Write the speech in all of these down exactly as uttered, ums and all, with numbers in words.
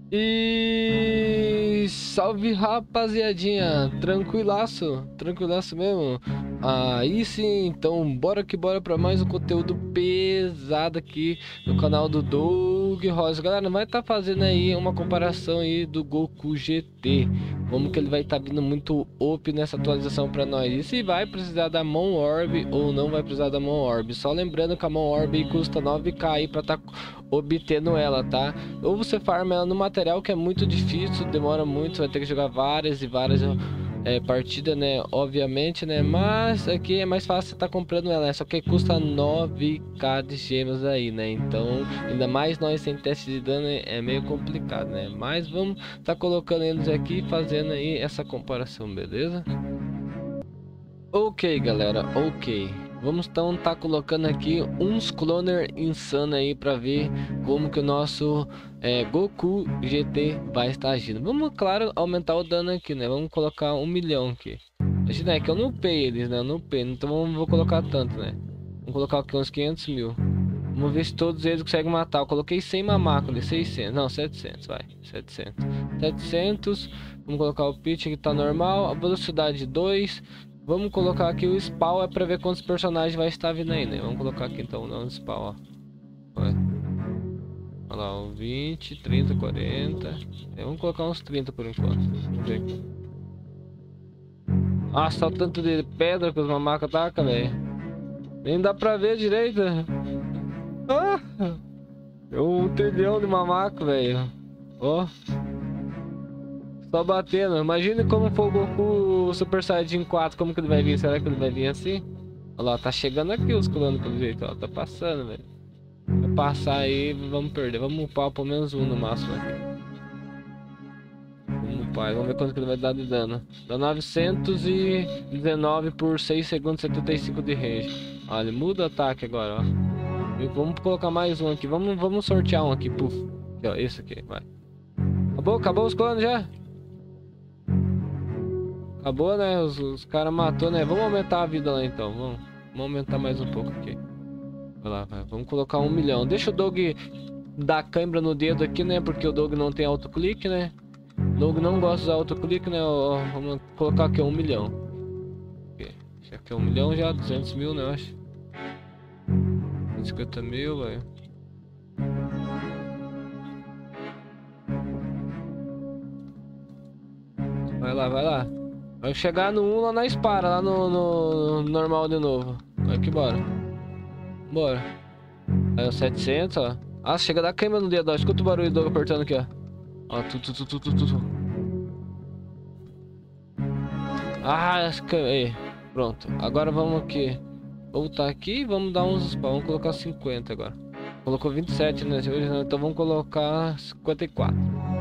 E salve, rapaziadinha, tranquilaço, tranquilaço mesmo. Aí sim, então bora que bora para mais um conteúdo pesado aqui no canal do Doug Rosa. Galera, vai estar tá fazendo aí uma comparação aí do Goku G T, como que ele vai estar tá vindo muito O P nessa atualização para nós, e se vai precisar da Mon Orb ou não vai precisar da Mon Orb. Só lembrando que a Mon Orb custa nove k aí para estar tá obtendo ela, tá? Ou você farma ela no material, que é muito difícil, demora muito, vai ter que jogar várias e várias é, partidas, né? Obviamente, né? Mas aqui é mais fácil você tá comprando ela, né? Só que custa nove k de gemas aí, né? Então, ainda mais nós sem teste de dano é meio complicado, né? Mas vamos tá colocando eles aqui, fazendo aí essa comparação, beleza? Ok, galera, ok. Vamos então tá colocando aqui uns cloner insano aí para ver como que o nosso é, Goku G T vai estar agindo. Vamos, claro, aumentar o dano aqui, né? Vamos colocar um milhão aqui. Imagina, é que eu não upei eles, né? Eu não upei, então não vou colocar tanto, né? Vamos colocar aqui uns quinhentos mil. Vamos ver se todos eles conseguem matar. Eu coloquei cem mamaco ali, seiscentos, não, setecentos, vai, setecentos. setecentos, vamos colocar o pitch que tá normal, a velocidade dois. Vamos colocar aqui o spawn, é pra ver quantos personagens vai estar vindo aí, né? Vamos colocar aqui então o spawn, ó. Vai. Olha lá, um vinte, trinta, quarenta. É, vamos colocar uns trinta por enquanto. Vamos ver aqui. Nossa, olha o tanto de pedra que os mamacas tacam, velho. Nem dá pra ver direito. Ah, é um trilhão de mamaco, velho. Ó. Só batendo. Imagina como for o Goku Super Saiyajin quatro, como que ele vai vir? Será que ele vai vir assim? Olha lá, tá chegando aqui os clones pelo jeito, ó. Tá passando, velho. Vai passar aí, vamos perder. Vamos upar pelo menos um no máximo aqui. Vamos upar, vamos ver quanto que ele vai dar de dano. Dá novecentos e dezenove por seis segundos, setenta e cinco de range. Olha, muda o ataque agora, ó. E vamos colocar mais um aqui. Vamos, vamos sortear um aqui, puf. Aqui, ó, esse aqui, vai. Acabou? Acabou os clones já? Acabou, né? Os, os caras matou, né? Vamos aumentar a vida lá então. Vamos, vamos aumentar mais um pouco aqui. Vai lá, vai. Vamos colocar um milhão. Deixa o Doug dar cãibra no dedo aqui, né? Porque o Doug não tem autoclique, né? O Doug não gosta de usar autoclique, né? Ó, vamos colocar aqui um milhão. Aqui. Aqui é um milhão já, duzentos mil, né? Eu acho. cento e cinquenta mil, velho. Vai lá, vai lá. Vai chegar no um lá na Spara, lá no, no, no normal de novo. Vai que bora. Bora. Aí o setecentos, ó. Ah, chega da câmera no dedo, ó. Escuta o barulho do Doug apertando aqui, ó. Ó, tu, tu, tu, tu, tu, tu. Ah, essa câmera. Aí, pronto. Agora vamos aqui. Voltar aqui e vamos dar uns spawn. Vamos colocar cinquenta agora. Colocou vinte e sete, né? Então vamos colocar cinquenta e quatro.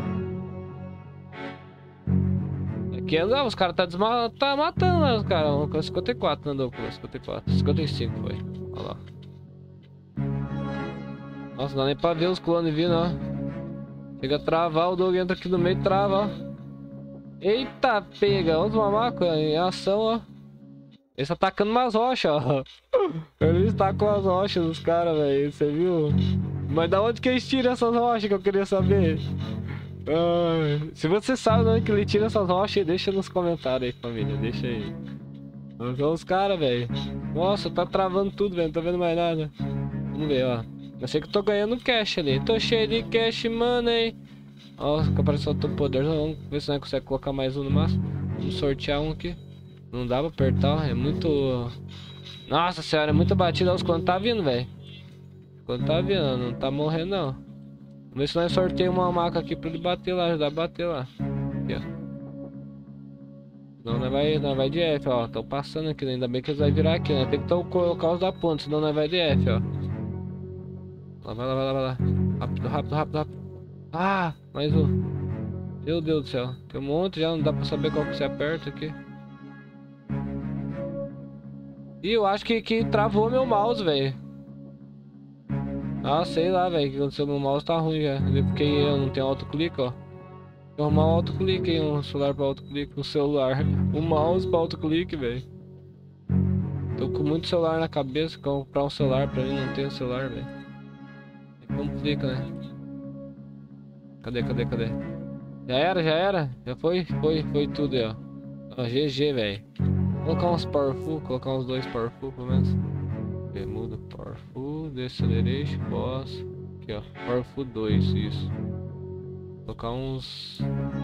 Aqui não, os caras tá, desma... tá matando, né? Os caras. Vamos colocar cinquenta e quatro, andou com cinquenta e quatro. cinquenta e cinco foi. Olha lá. Nossa, não dá nem pra ver os clones vindo, ó. Chega a travar, o Doug entra aqui no meio e trava, ó. Eita, pega. Olha os mamacos em ação, ó. Eles tá atacando umas rochas, ó. Eles tacam as rochas dos caras, velho. Você viu? Mas da onde que eles tiram essas rochas que eu queria saber? Ah, se você sabe de onde que ele tira essas rochas, deixa nos comentários aí, família. Deixa aí. Olha os caras, velho. Nossa, tá travando tudo, velho. Não tô vendo mais nada. Vamos ver, ó. Eu sei que eu tô ganhando cash ali. Tô cheio de cash money. Ó, que apareceu outro poder. Vamos ver se nós conseguimos colocar mais um no máximo. Vamos sortear um aqui. Não dá pra apertar, ó. É muito... Nossa senhora, é muita batida. Os quando tá vindo, velho. Quando tá vindo, não tá morrendo, não. Vamos ver se nós sorteamos uma maca aqui pra ele bater lá, ajudar a bater lá. Aqui, ó. Não, nós vai, nós vai de F, ó. Tô passando aqui, né? Ainda bem que eles vão virar aqui, né? Tem que tô, colocar os da ponta, senão nós vai de F, ó. Lá, vai lá, vai lá, vai lá. Rápido, rápido, rápido, rápido. Ah, mais um. Meu Deus do céu. Tem um monte já, não dá pra saber qual que você aperta aqui. Ih, eu acho que, que travou meu mouse, velho. Ah, sei lá, velho. O que aconteceu? Meu mouse tá ruim já. Porque eu não tenho autoclique, ó. Vou arrumar um autoclique, hein? Um celular pra autoclique. Um celular. Um mouse pra autoclique, velho. Tô com muito celular na cabeça. Comprar um celular pra mim, não tenho celular, velho. Complica, né? Cadê, cadê, cadê? Já era, já era? Já foi? Foi, foi tudo aí, ó. Ó, G G, velho. Colocar uns powerful, colocar uns dois powerful pelo menos. Ok, muda powerful, deceleration, boss. Aqui, ó. Powerful dois, isso. Colocar uns.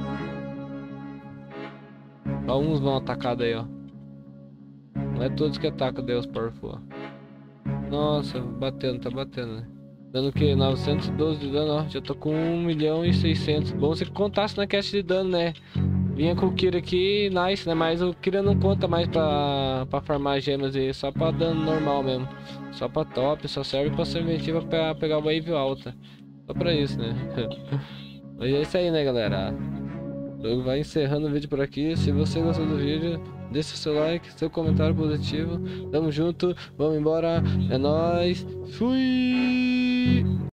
Só uns vão atacar daí, ó. Não é todos que atacam daí os powerful, ó. Nossa, batendo, tá batendo, né? Dando o que? novecentos e doze de dano, ó. Já tô com um milhão e seiscentos. Bom se contasse na caixa de dano, né? Vinha com o Kira aqui, nice, né? Mas o Kira não conta mais pra, pra farmar gemas aí. Só pra dano normal mesmo. Só pra top, só serve pra serventiva pra pegar o wave alta. Só pra isso, né? Mas é isso aí, né, galera? O jogo vai encerrando o vídeo por aqui. Se você gostou do vídeo, deixa seu like, seu comentário positivo. Tamo junto, vamos embora. É nóis. Fui!